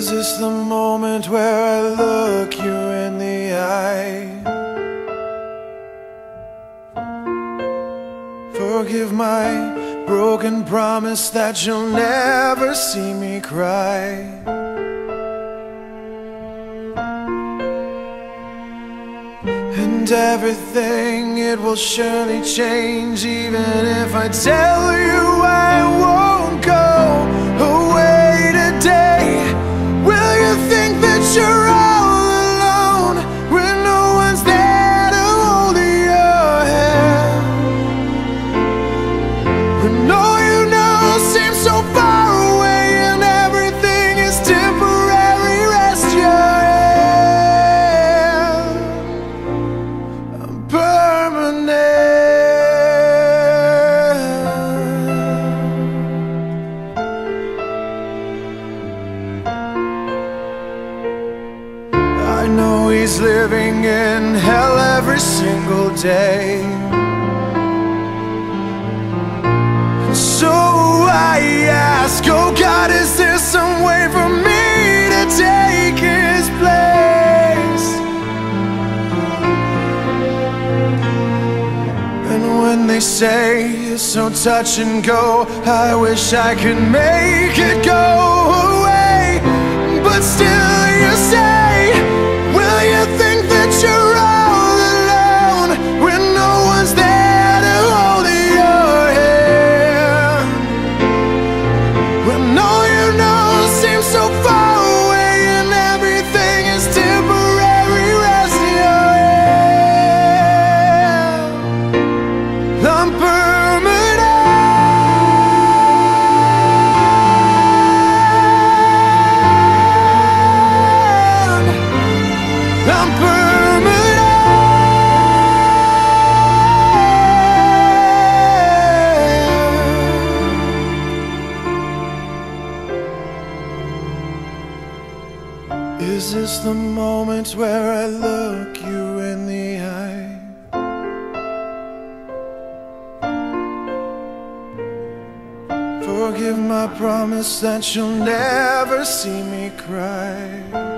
Is this the moment where I look you in the eye? Forgive my broken promise that you'll never see me cry. And everything, it will surely change, even if I tell you I won't go away today. Will you think that you're all alone when no one's there to hold your hand? When all you know seems so far away and everything is temporary, rest your hand. I'm permanent. I know he's living in hell every single day, and so I ask, oh God, is there some way for me to take his place? And when they say it's so touch and go, I wish I could make it go away. But still you say, will you think that you're all alone when no one's there to hold your hand? When all you know seems so far away and everything is temporary, rest your hand. I'm permanent. I'm permanent. Is this the moment where I look you in the eye? Forgive my promise that you'll never see me cry.